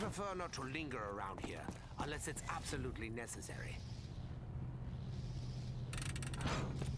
prefer not to linger around here, unless it's absolutely necessary.